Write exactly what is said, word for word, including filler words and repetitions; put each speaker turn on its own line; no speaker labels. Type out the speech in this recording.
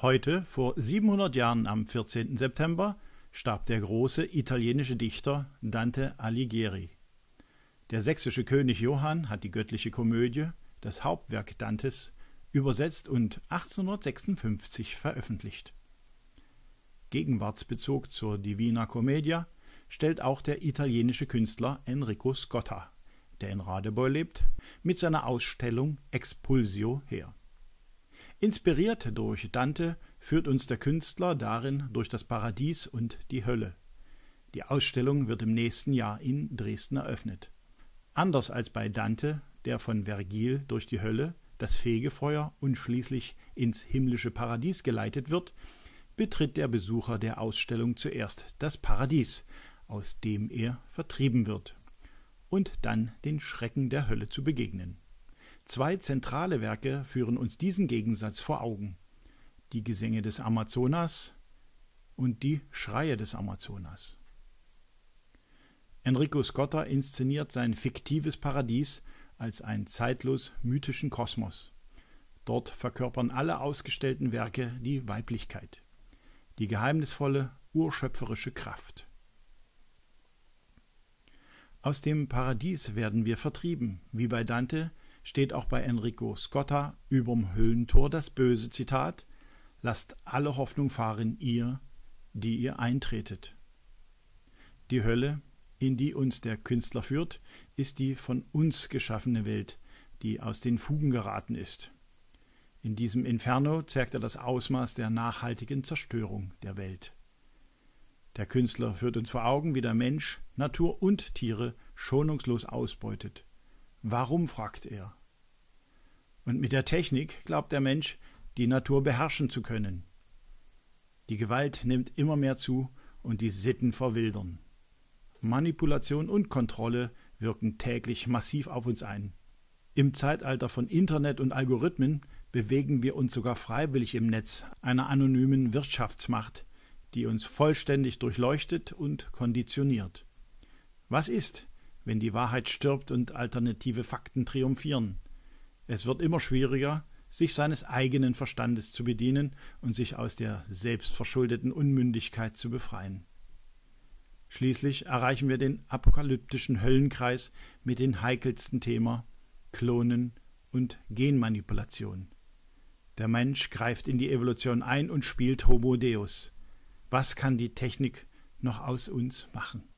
Heute, vor siebenhundert Jahren am vierzehnten September, starb der große italienische Dichter Dante Alighieri. Der sächsische König Johann hat die Göttliche Komödie, das Hauptwerk Dantes, übersetzt und achtzehnhundertsechsundfünfzig veröffentlicht. Gegenwartsbezug zur Divina Commedia stellt auch der italienische Künstler Enrico Scotta, der in Radebeul lebt, mit seiner Ausstellung Expulsio her. Inspiriert durch Dante führt uns der Künstler darin durch das Paradies und die Hölle. Die Ausstellung wird im nächsten Jahr in Dresden eröffnet. Anders als bei Dante, der von Vergil durch die Hölle, das Fegefeuer und schließlich ins himmlische Paradies geleitet wird, betritt der Besucher der Ausstellung zuerst das Paradies, aus dem er vertrieben wird, und dann den Schrecken der Hölle zu begegnen. Zwei zentrale Werke führen uns diesen Gegensatz vor Augen: die Gesänge des Amazonas und die Schreie des Amazonas. Enrico Scotta inszeniert sein fiktives Paradies als einen zeitlos mythischen Kosmos. Dort verkörpern alle ausgestellten Werke die Weiblichkeit, die geheimnisvolle, urschöpferische Kraft. Aus dem Paradies werden wir vertrieben. Wie bei Dante steht auch bei Enrico Scotta überm Höllentor das böse Zitat: »Lasst alle Hoffnung fahren, ihr, die ihr eintretet.« Die Hölle, in die uns der Künstler führt, ist die von uns geschaffene Welt, die aus den Fugen geraten ist. In diesem Inferno zeigt er das Ausmaß der nachhaltigen Zerstörung der Welt. Der Künstler führt uns vor Augen, wie der Mensch Natur und Tiere schonungslos ausbeutet. Warum, fragt er. Und mit der Technik glaubt der Mensch, die Natur beherrschen zu können. Die Gewalt nimmt immer mehr zu und die Sitten verwildern. Manipulation und Kontrolle wirken täglich massiv auf uns ein. Im Zeitalter von Internet und Algorithmen bewegen wir uns sogar freiwillig im Netz einer anonymen Wirtschaftsmacht, die uns vollständig durchleuchtet und konditioniert. Was ist, wenn die Wahrheit stirbt und alternative Fakten triumphieren? Es wird immer schwieriger, sich seines eigenen Verstandes zu bedienen und sich aus der selbstverschuldeten Unmündigkeit zu befreien. Schließlich erreichen wir den apokalyptischen Höllenkreis mit dem heikelsten Thema: Klonen und Genmanipulation. Der Mensch greift in die Evolution ein und spielt Homo Deus. Was kann die Technik noch aus uns machen?